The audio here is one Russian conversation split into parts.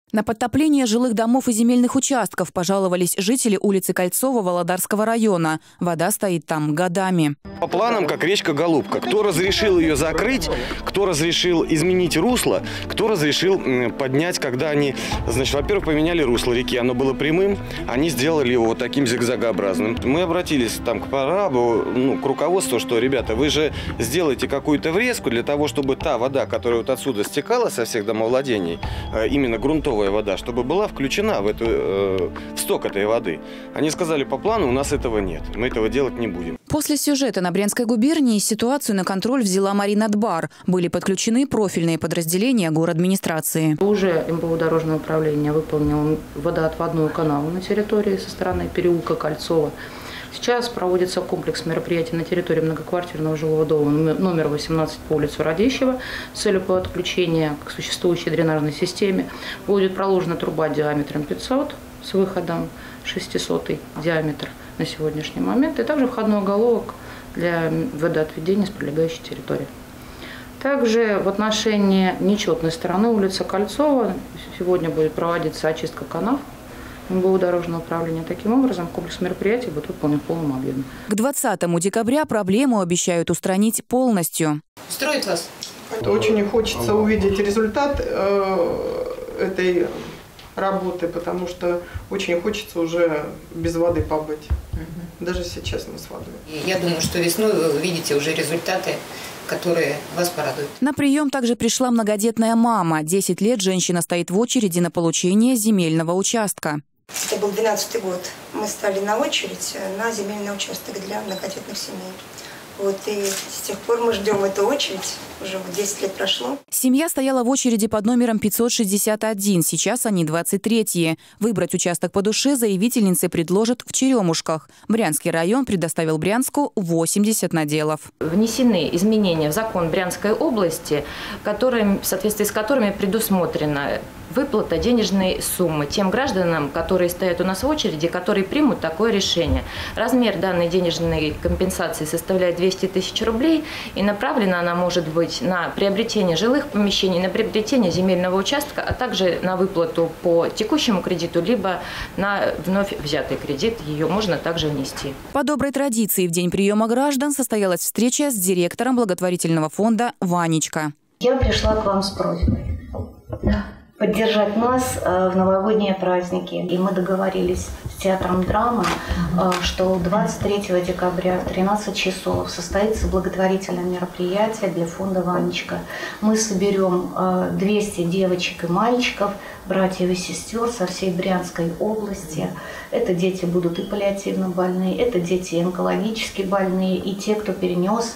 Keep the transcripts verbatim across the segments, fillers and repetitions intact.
На подтопление жилых домов и земельных участков пожаловались жители улицы Кольцова Володарского района. Вода стоит там годами. По планам, как речка Голубка. Кто разрешил ее закрыть, кто разрешил изменить русло, кто разрешил поднять, когда они, значит, во-первых, поменяли русло реки. Оно было прямым, они сделали его вот таким зигзагообразным. Мы обратились там к прорабу, ну, к руководству, что, ребята, вы же сделаете какую-то врезку для того, чтобы та вода, которая вот отсюда стекала со всех домовладений, именно грунтовая вода, чтобы была включена в, эту, э, в сток этой воды. Они сказали, по плану у нас этого нет, мы этого делать не будем. После сюжета на Брянской губернии ситуацию на контроль взяла Маринадбар. Были подключены профильные подразделения городадминистрации. Уже эм бэ о дорожное управление выполнило водоотводную канаву на территории со стороны переулка Кольцова. Сейчас проводится комплекс мероприятий на территории многоквартирного жилого дома номер восемнадцать по улице Радищева. С целью подключения к существующей дренажной системе будет проложена труба диаметром пятьсот с выходом шестьсот диаметр на сегодняшний момент. И также входной оголовок для водоотведения с прилегающей территории. Также в отношении нечетной стороны улицы Кольцова сегодня будет проводиться очистка канав эм бэ о дорожного управления. Таким образом, комплекс мероприятий будет выполнен в полном объеме. К двадцатому декабря проблему обещают устранить полностью. Устроит вас? Очень хочется увидеть результат э, этой работы, потому что очень хочется уже без воды побыть. Угу. Даже сейчас не с водой. Я думаю, что весной вы увидите уже результаты, которые вас порадуют. На прием также пришла многодетная мама. десять лет женщина стоит в очереди на получение земельного участка. Это был двенадцатый год. Мы стали на очередь на земельный участок для многодетных семей. Вот, и с тех пор мы ждем эту очередь. Уже вот десять лет прошло. Семья стояла в очереди под номером пятьсот шестьдесят один. Сейчас они двадцать третьи. Выбрать участок по душе заявительницы предложат в Черемушках. Брянский район предоставил Брянску восемьдесят наделов. Внесены изменения в закон Брянской области, которые, в соответствии с которыми предусмотрена выплата денежной суммы тем гражданам, которые стоят у нас в очереди, которые примут такое решение. Размер данной денежной компенсации составляет двести тысяч рублей, и направлена она может быть на приобретение жилых помещений, на приобретение земельного участка, а также на выплату по текущему кредиту, либо на вновь взятый кредит. Ее можно также внести. По доброй традиции в день приема граждан состоялась встреча с директором благотворительного фонда «Ванечка». Я пришла к вам с просьбой поддержать нас в новогодние праздники. И мы договорились с театром драмы, что двадцать третьего декабря в тринадцать часов состоится благотворительное мероприятие для фонда «Ванечка». Мы соберем двести девочек и мальчиков, братьев и сестер со всей Брянской области. Это дети будут и паллиативно больные, это дети онкологически больные, и те, кто перенес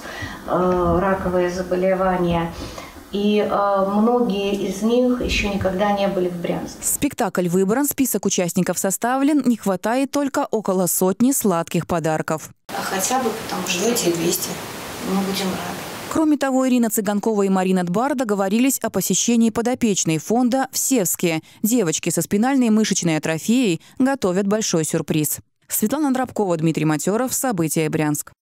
раковые заболевания. И э, многие из них еще никогда не были в Брянске. Спектакль выбран, список участников составлен. Не хватает только около сотни сладких подарков. А хотя бы потому что эти двести. Мы будем рады. Кроме того, Ирина Цыганкова и Маринадбар договорились о посещении подопечной фонда в Севске. Девочки со спинальной мышечной атрофией готовят большой сюрприз. Светлана Дробкова, Дмитрий Матеров. События. Брянск.